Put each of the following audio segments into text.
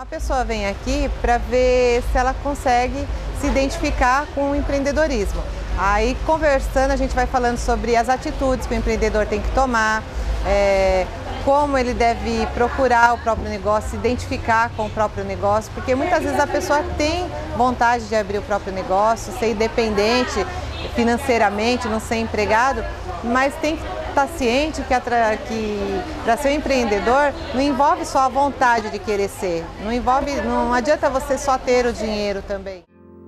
A pessoa vem aqui para ver se ela consegue se identificar com o empreendedorismo. Aí, conversando, a gente vai falando sobre as atitudes que o empreendedor tem que tomar, como ele deve procurar o próprio negócio, se identificar com o próprio negócio, porque muitas vezes a pessoa tem vontade de abrir o próprio negócio, ser independente financeiramente, não ser empregado, mas tem que estar ciente que para ser um empreendedor não envolve só a vontade de querer ser, não adianta você só ter o dinheiro também.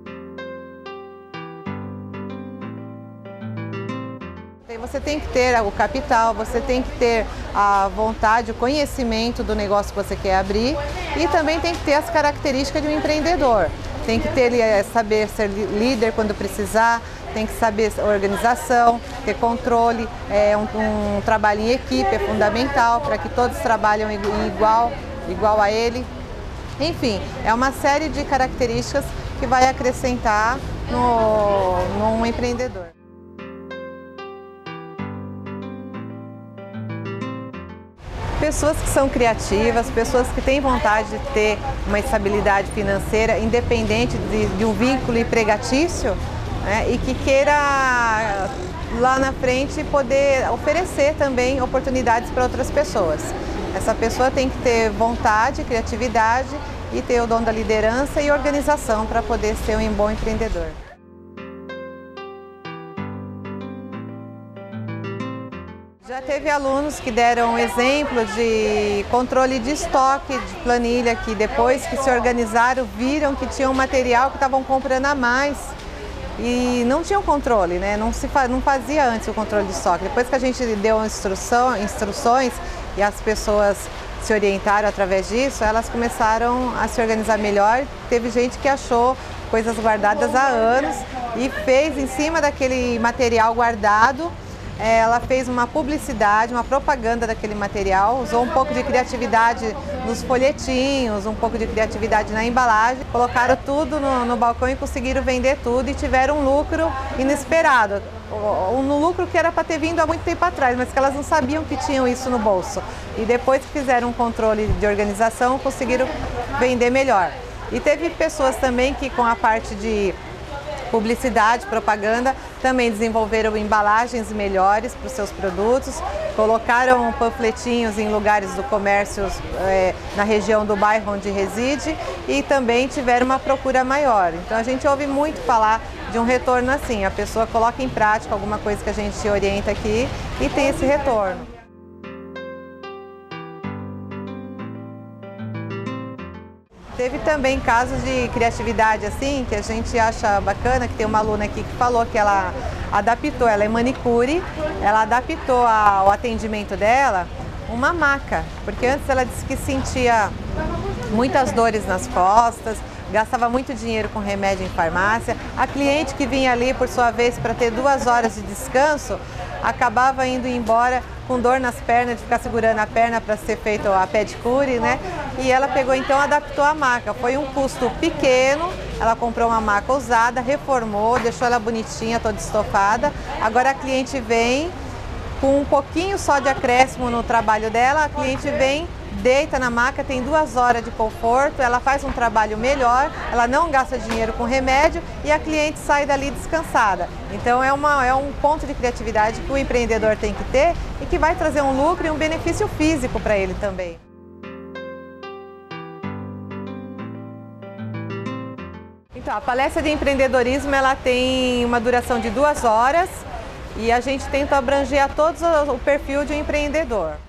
Você tem que ter o capital, você tem que ter a vontade, o conhecimento do negócio que você quer abrir e também tem que ter as características de um empreendedor. Tem que saber ser líder quando precisar, tem que saber organização, ter controle, um trabalho em equipe é fundamental para que todos trabalhem igual a ele. Enfim, é uma série de características que vai acrescentar num empreendedor. Pessoas que são criativas, pessoas que têm vontade de ter uma estabilidade financeira independente de um vínculo empregatício, né, e que queira lá na frente poder oferecer também oportunidades para outras pessoas. Essa pessoa tem que ter vontade, criatividade e ter o dom da liderança e organização para poder ser um bom empreendedor. Já teve alunos que deram exemplo de controle de estoque, de planilha, que depois que se organizaram viram que tinham material que estavam comprando a mais e não tinham controle, né? Não fazia antes o controle de estoque. Depois que a gente deu instruções e as pessoas se orientaram através disso, elas começaram a se organizar melhor. Teve gente que achou coisas guardadas há anos e fez em cima daquele material guardado. Ela fez uma publicidade, uma propaganda daquele material, usou um pouco de criatividade nos folhetinhos, um pouco de criatividade na embalagem, colocaram tudo no balcão e conseguiram vender tudo e tiveram um lucro inesperado. Um lucro que era para ter vindo há muito tempo atrás, mas que elas não sabiam que tinham isso no bolso. E depois que fizeram um controle de organização, conseguiram vender melhor. E teve pessoas também que com a parte de publicidade, propaganda, também desenvolveram embalagens melhores para os seus produtos, colocaram panfletinhos em lugares do comércio na região do bairro onde reside e também tiveram uma procura maior. Então a gente ouve muito falar de um retorno assim, a pessoa coloca em prática alguma coisa que a gente orienta aqui e tem esse retorno. Teve também casos de criatividade assim, que a gente acha bacana, que tem uma aluna aqui que falou que ela adaptou, ela é manicure, ela adaptou ao atendimento dela uma maca, porque antes ela disse que sentia muitas dores nas costas, gastava muito dinheiro com remédio em farmácia. A cliente que vinha ali, por sua vez, para ter 2 horas de descanso, acabava indo embora com dor nas pernas, de ficar segurando a perna para ser feito a pedicure, né? E ela pegou, então, adaptou a maca. Foi um custo pequeno, ela comprou uma maca usada, reformou, deixou ela bonitinha, toda estofada. Agora a cliente vem com um pouquinho só de acréscimo no trabalho dela, a cliente vem, deita na maca, tem 2 horas de conforto, ela faz um trabalho melhor, ela não gasta dinheiro com remédio e a cliente sai dali descansada. Então é um ponto de criatividade que o empreendedor tem que ter e que vai trazer um lucro e um benefício físico para ele também. Então, a palestra de empreendedorismo ela tem uma duração de 2 horas e a gente tenta abranger a todos o perfil de um empreendedor.